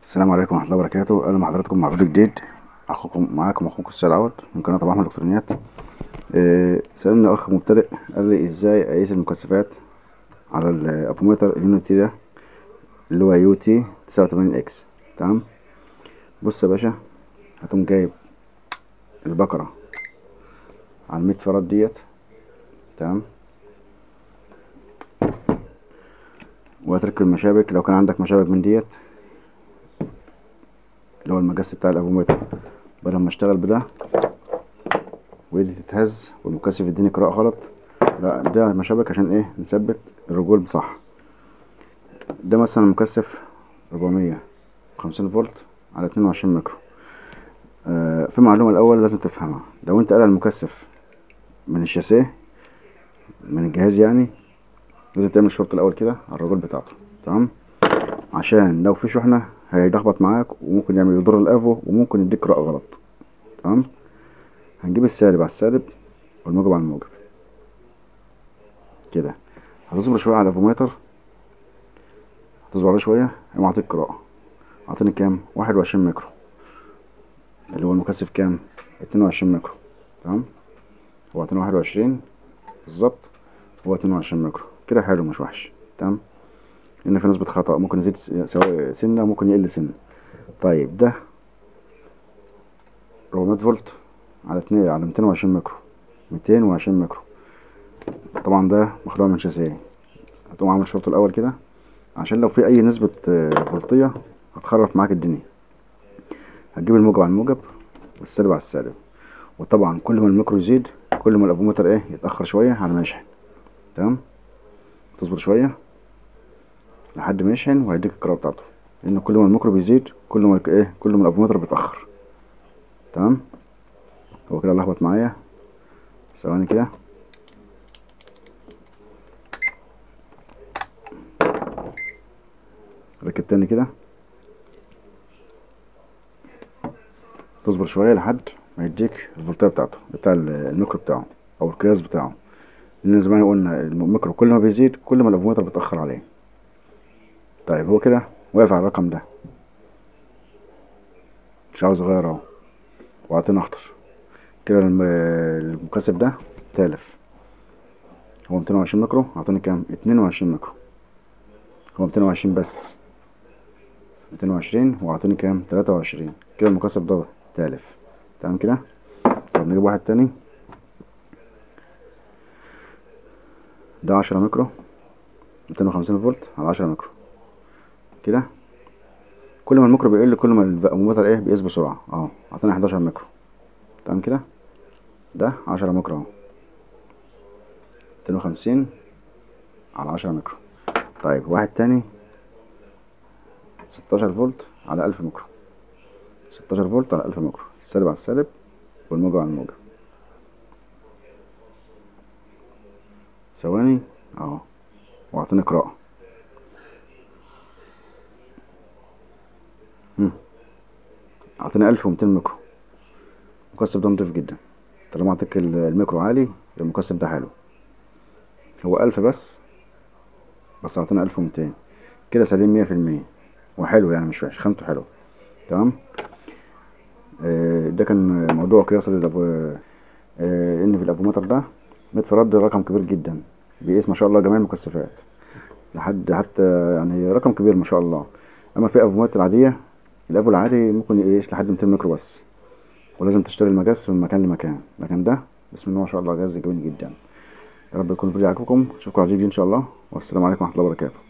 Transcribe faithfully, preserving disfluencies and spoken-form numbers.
السلام عليكم ورحمة الله وبركاته. أهلا بحضراتكم مع فيديو جديد. أخوكم معاكم أخوكم السيد عوض من قناة أبو أحمد إلكترونيات. أه سألني أخ مبتدئ قال لي إزاي أقيس المكثفات على الأفوميتر اليونيتي اللي هو يو تي تسعة وتمانين إكس. تمام، بص يا باشا، هتقوم جايب البكرة على المية فراد ديت. تمام، وهتركب المشابك لو كان عندك مشابك من ديت اللي هو المجس بتاع الافوميتر، بدل ما اشتغل بده وايدي تتهز والمكثف يديني قراءة غلط. لا، ده مشابك عشان ايه؟ نثبت الرجول صح. ده مثلا مكثف أربعمية وخمسين فولت على اتنين وعشرين ميكرو. آه في معلومة الأول لازم تفهمها، لو انت قلع المكثف من الشاسيه من الجهاز يعني لازم تعمل شرط الأول كده على الرجول بتاعته. تمام، عشان لو في شحنة هيلخبط معاك وممكن يعمل يضر الافو وممكن يديك قراءة غلط. تمام، هنجيب السالب على السالب والموجب على الموجب كده. هتصبر شوية على الافوميتر، هتصبر عليه شوية هيقوم عاطيك قراءة. عاطيني كام؟ واحد وعشرين ميكرو، اللي هو المكثف كام؟ اتنين وعشرين ميكرو. تمام، هو عاطيني واحد وعشرين بالظبط، هو اتنين وعشرين ميكرو كده، حلو مش وحش. تمام، لأن في نسبة خطأ ممكن يزيد سواء سنة ممكن يقل سنة. طيب ده أربعمية فولت على اتنين على ميتين وعشرين ميكرو، ميتين وعشرين ميكرو. طبعا ده مخلوع من شاسيه. هتقوم عامل شرط الأول كده عشان لو في أي نسبة فولتية هتخرف معاك الدنيا. هتجيب الموجب على الموجب والسالب على السالب، وطبعا كل ما الميكرو يزيد كل ما الافوميتر ايه يتأخر شوية على ما يشحن. تمام، تصبر شوية لحد ما يشحن وهيديك القراءة بتاعته، لأن كل ما الميكرو بيزيد كل ما ايه كل ما الافوميتر بيتأخر. تمام، هو كده لخبط معايا، ثواني كده. ركب تاني كده، تصبر شوية لحد ما يديك الفولتية بتاعته بتاع الميكرو بتاعه او القياس بتاعه، لان زي ما قلنا الميكرو كل ما بيزيد كل ما الافوميتر بيتأخر عليه. طيب هو كده واقف على الرقم ده، مش عاوز اغير اهو، وعطينا اخضر كده. المكثف ده تالف، هو ميتين وعشرين ميكرو، عطاني كام؟ اتنين وعشرين ميكرو. هو ميتين وعشرين بس، ميتين وعشرين وعطاني كام؟ تلاتة وعشرين. كده المكثف ده تالف. تمام كده. طب نجيب واحد تاني، ده عشرة ميكرو، ميتين وخمسين فولت على عشرة ميكرو كده. كل ما الميكرو بيقل كل ما الافوميتر ايه بيقيس بسرعة. اهو عطاني حداشر ميكرو. تمام كده، ده عشرة ميكرو اهو، ميتين وخمسين على عشرة ميكرو. طيب واحد تاني ستاشر فولت على ألف ميكرو، ستاشر فولت على ألف ميكرو، السالب على السالب والموجب على الموجب. ثواني اهو، واعطيني قراءة. اعطيني ألف ومتين ميكرو. المكثف ده نضيف جدا، طالما اعطيك الميكرو عالي المكثف ده حلو. هو ألف بس بس اعطينا ألف ومتين كده، سليم مية في المية وحلو يعني مش وحش، خامته حلوه. تمام، آه ده كان موضوع قياس الأفو... آه ان في الافوميتر ده مية فراد، رقم كبير جدا، بيقيس ما شاء الله جميع المكثفات لحد حتى يعني رقم كبير ما شاء الله. اما في افوميتر العاديه، الافو العادي ممكن يقيس لحد ميتين ميكرو بس، ولازم تشتري المجس من مكان لمكان. لكن ده بسم الله ما شاء الله جهاز جميل جدا. يا رب يكون الفيديو عجبكم، اشوفكم على الفيديو ان شاء الله، والسلام عليكم ورحمه الله وبركاته.